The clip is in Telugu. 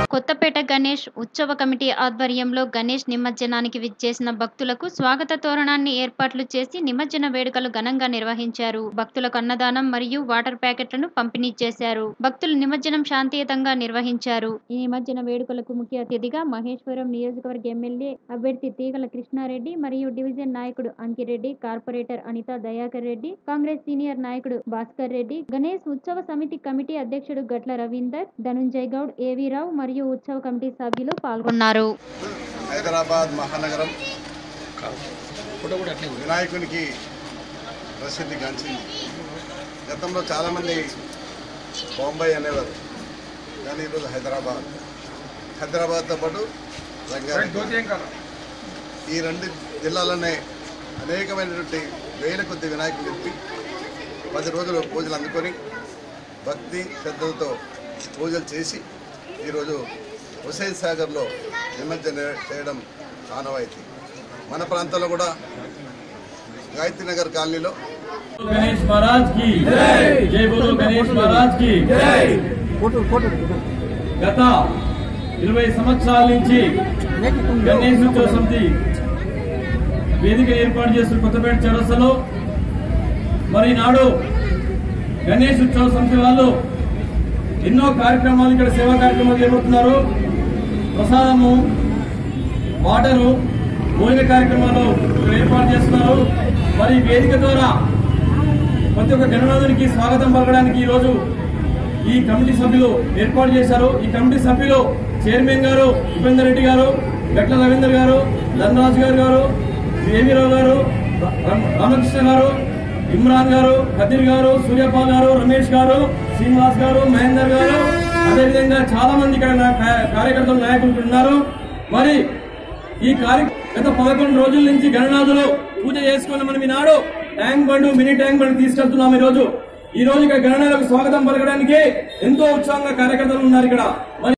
కొత్తపేట గణేష్ ఉత్సవ కమిటీ ఆధ్వర్యంలో గణేష్ నిమజ్జనానికి విచ్చేసిన భక్తులకు స్వాగత తోరణాన్ని ఏర్పాట్లు చేసి నిమజ్జన వేడుకలు ఘనంగా నిర్వహించారు. భక్తులకు అన్నదానం మరియు వాటర్ ప్యాకెట్లను పంపిణీ చేశారు. భక్తులు నిమజ్జనం శాంతియుతంగా నిర్వహించారు. ఈ నిమజ్జన వేడుకలకు ముఖ్య అతిథిగా మహేశ్వరం నియోజకవర్గ ఎమ్మెల్యే అభ్యర్థి తీగల కృష్ణారెడ్డి మరియు డివిజన్ నాయకుడు అంకిరెడ్డి, కార్పొరేటర్ అనితా దయాకర్ రెడ్డి, కాంగ్రెస్ సీనియర్ నాయకుడు భాస్కర్ రెడ్డి, గణేష్ ఉత్సవ సమితి కమిటీ అధ్యక్షుడు గట్ల రవీందర్, ధనుంజయ్ గౌడ్, ఏవి రావు మరియు ఉత్సవ కమిటీ సభ్యులు పాల్గొన్నారు. హైదరాబాద్ మహానగరం వినాయకునికి ప్రసిద్ధి గాంచింది. గతంలో చాలామంది బాంబే అనేవారు, కానీ ఈరోజు హైదరాబాద్తో పాటు రంగారెడ్డి, ఈ రెండు జిల్లాలోనే అనేకమైనటువంటి వేల కొద్ది వినాయకులు చెప్పి 10 రోజులు పూజలు అందుకొని భక్తి శ్రద్ధలతో పూజలు చేసి ఈరోజు హుసేన్ సాగర్లో నిమజ్జనం చేయడం ఆనవాయితీ. మన ప్రాంతంలో కూడా గాయత్రి నగర్ కాలనీలో గణేష్ మహారాజ్ కి జై బోలో, గణేష్ మహారాజ్ కి జై. గత 20 సంవత్సరాల నుంచి గణేష్ ఉత్సవ సమితి వేదిక ఏర్పాటు చేస్తున్న కొత్తపేట చౌరస్తాలో మరి నాడు గణేష్ ఉత్సవ సమితి వాళ్ళు ఎన్నో కార్యక్రమాలు, ఇక్కడ సేవా కార్యక్రమాలు చేపడుతున్నారు. ప్రసాదము, వాటరు, భోజన కార్యక్రమాలు ఇక్కడ ఏర్పాటు చేస్తున్నారు. మరి వేదిక ద్వారా ప్రతి ఒక్క గణనాథునికి స్వాగతం పలకడానికి ఈరోజు ఈ కమిటీ సభ్యులు ఏర్పాటు చేశారు. ఈ కమిటీ సభ్యులు చైర్మన్ గారు ఉపేందర్ రెడ్డి గారు, గట్ల రవీందర్ గారు, ధనరాజు గారు, ఏవీరావు గారు, రామకృష్ణ గారు, ఇమ్రాన్ గారు, ఖదీర్ గారు, సూర్యపాల్ గారు, రమేష్ గారు, శ్రీనివాస్ గారు, మహేందర్ గారు, అదేవిధంగా చాలా మంది ఇక్కడ కార్యకర్తలు, నాయకులు ఉన్నారు. మరి ఈ గత 11 రోజుల నుంచి గణనాథులు పూజ చేసుకుని మనం ఈనాడు మినీ ట్యాంక్ బండ్ తీసుకెళ్తున్నాం. ఈ రోజు ఇక్కడ గణనాథులకు స్వాగతం పలకడానికి ఎంతో ఉత్సాహంగా కార్యకర్తలు ఉన్నారు ఇక్కడ.